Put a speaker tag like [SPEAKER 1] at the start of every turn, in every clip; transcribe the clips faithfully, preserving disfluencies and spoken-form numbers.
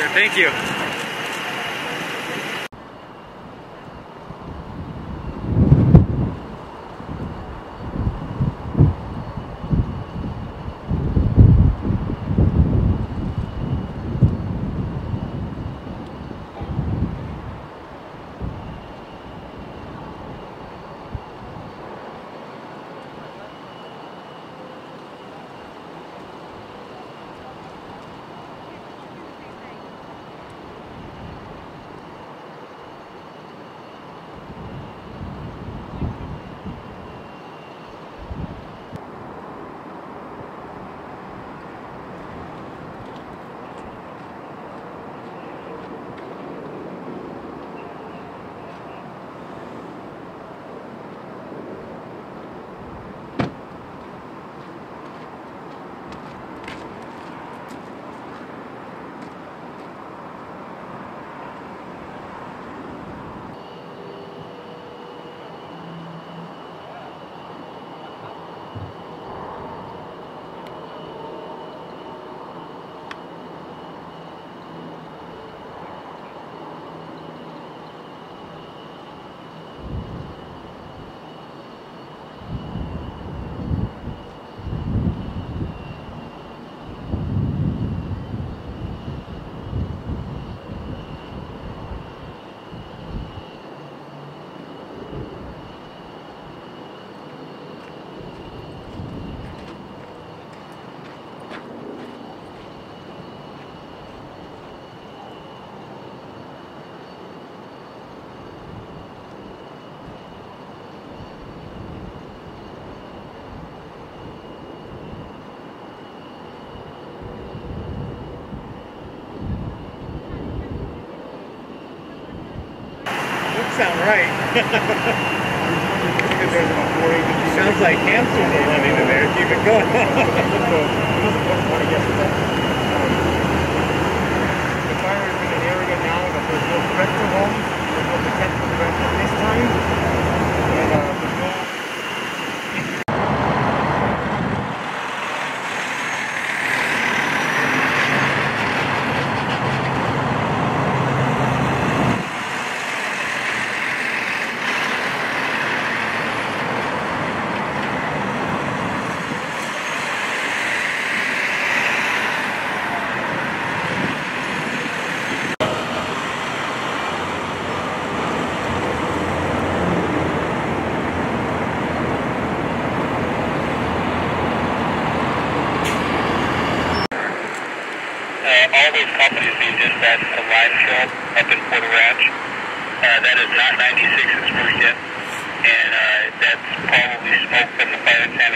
[SPEAKER 1] sir. Thank you. Sound right. Sounds like hamsters are running in there. Keep it going.
[SPEAKER 2] The fire is in an area now that there's no threat to homes, there's no potential threat at this time, and uh, there's no
[SPEAKER 3] all those companies being dispatched to Limeshell up in Porter Ranch. Uh, that is not ninety-six's first hit, and uh, that's probably smoke from the fire extinguisher.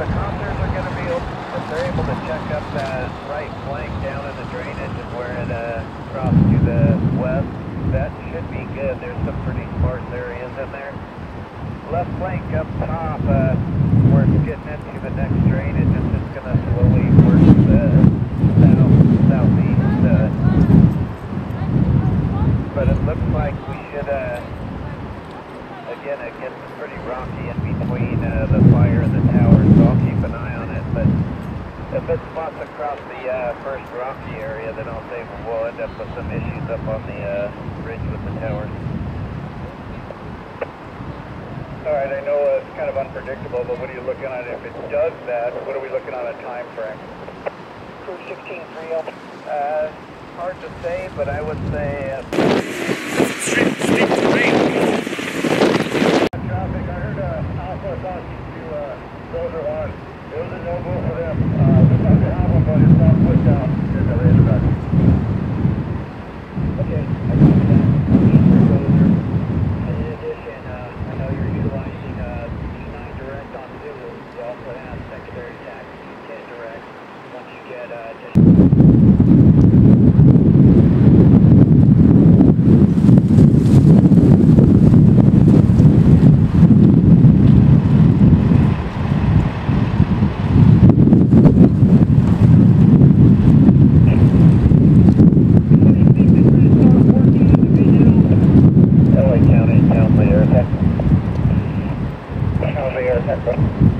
[SPEAKER 4] the copters are going to be able, if they're able to check up that right flank down in the drainage and where it uh, crosses to the west, that should be good. There's some pretty sparse areas in there. Left flank up top, uh, where it's getting into the next drainage, it's just going to slowly work to the south, southeast. Uh, but it looks like we should, uh, again, it gets pretty rocky in between uh, the fire and the tower, so I'll keep an eye on it. But if it spots across the uh, first rocky area, then I'll say we'll end up with some issues up on the uh, ridge with the towers.
[SPEAKER 5] All right, I know uh, it's kind of unpredictable, but what are you looking at? If it does that, what are we looking on a time frame?
[SPEAKER 4] Crew sixteen three oh. Uh, hard to say, but I would say... Uh,
[SPEAKER 1] Steep, steep terrain.
[SPEAKER 5] Traffic, I heard uh, Alpha talking to uh, Roser one. It was a no-go for them. Uh, we thought they have one, but it's not put down. There's a later back.
[SPEAKER 4] Okay, I got that. In addition, uh, I know you're utilizing uh, E nine direct on Zulu. You also have secondary tax E ten direct once you get uh, to
[SPEAKER 5] L A County, Towsely, Air Tech. Towsely, Air Tech.